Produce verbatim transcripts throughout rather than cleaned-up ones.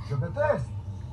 Je déteste.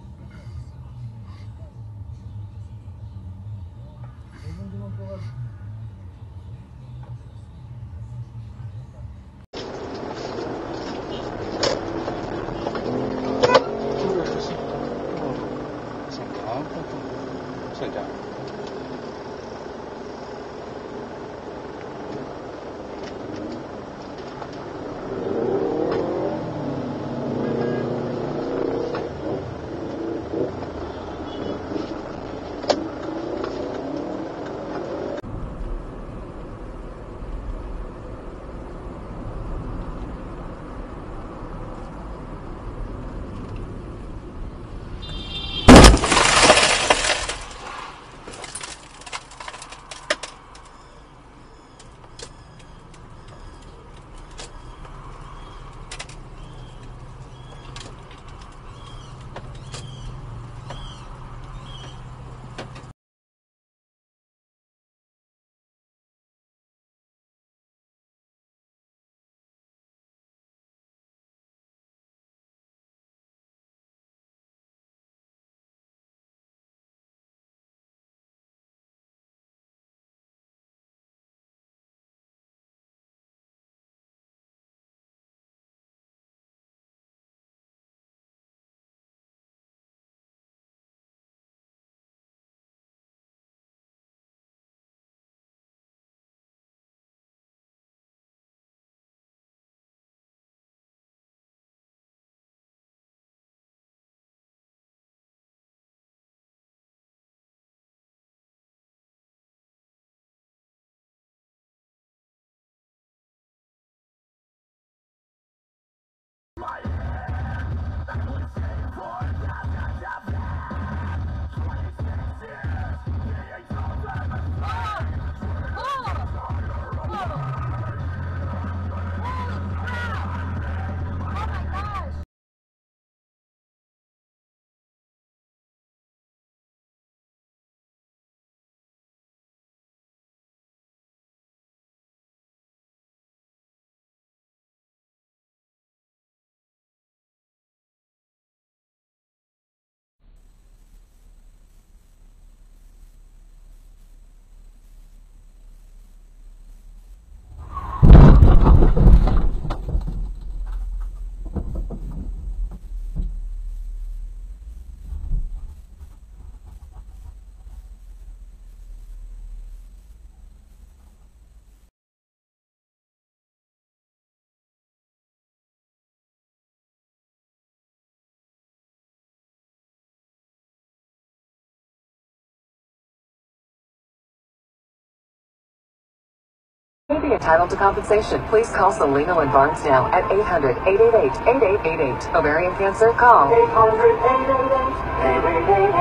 May be entitled to compensation. Please call Salino and Barnes now at eight hundred, eight eight eight, eight eight eight eight. Ovarian cancer, call eight hundred, eight eight eight, eight eight eight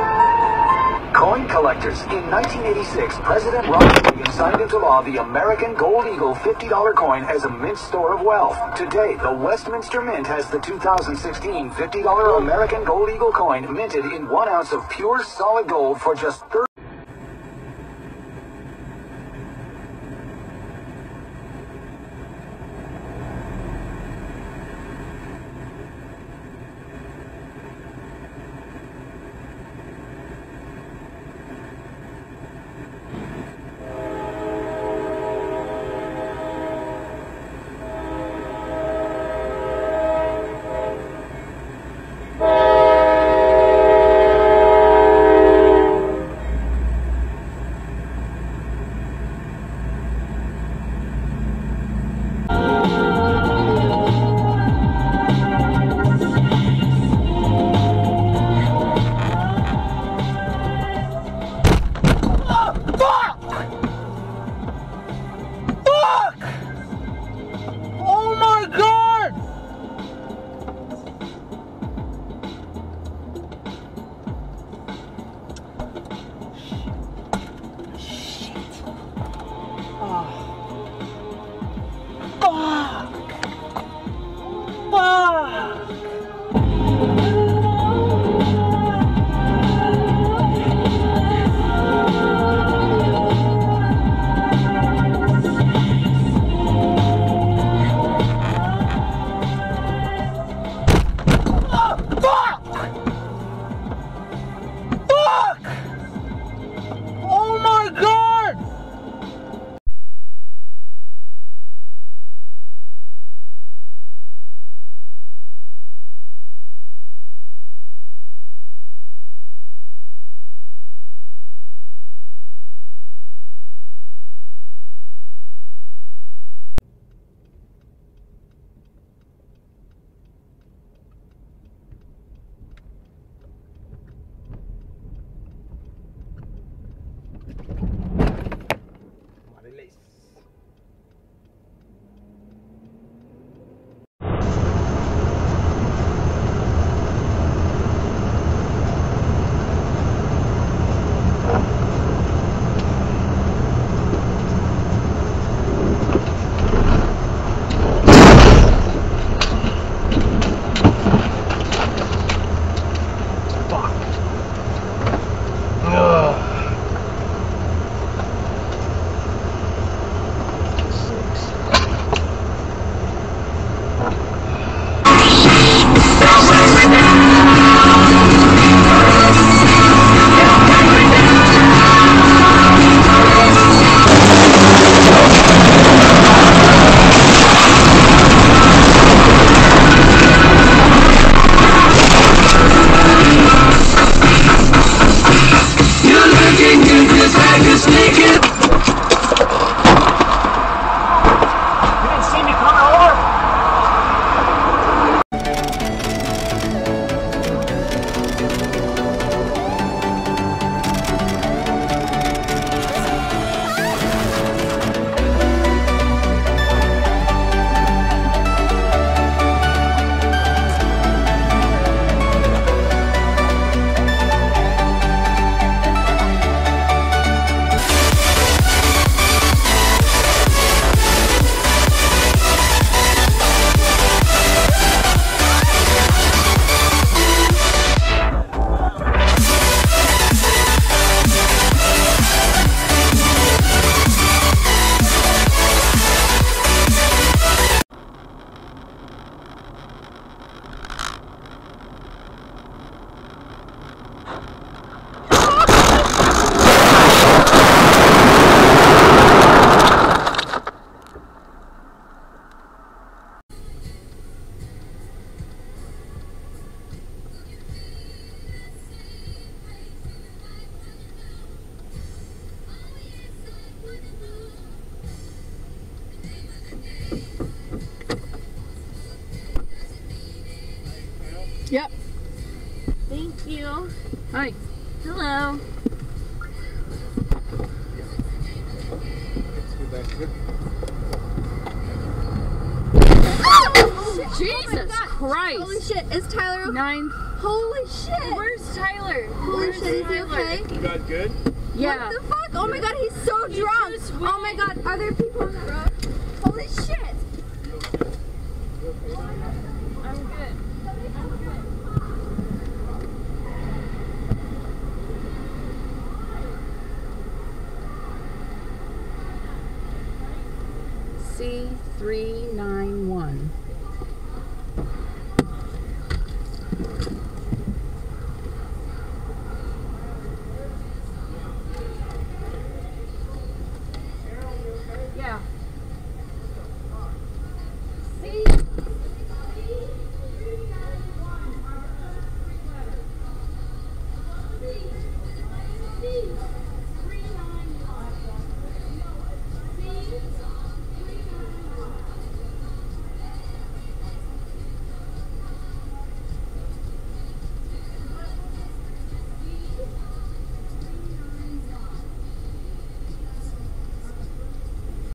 eight. Coin collectors. In nineteen eighty-six, President Ronald Reagan signed into law the American Gold Eagle fifty dollar coin as a mint store of wealth. Today, the Westminster Mint has the two thousand sixteen fifty dollar American Gold Eagle coin minted in one ounce of pure solid gold for just thirty dollars. Yep. Thank you. Hi. Hello. Oh, Jesus Christ. Holy shit, is Tyler okay? Nine. Holy shit. Where's Tyler? Holy Where's shit, is he Tyler? okay? You guys good? Yeah. What the fuck? Oh my god, he's so drunk. just Oh my god, are there people on the road? Holy shit. I'm good. C three nine one.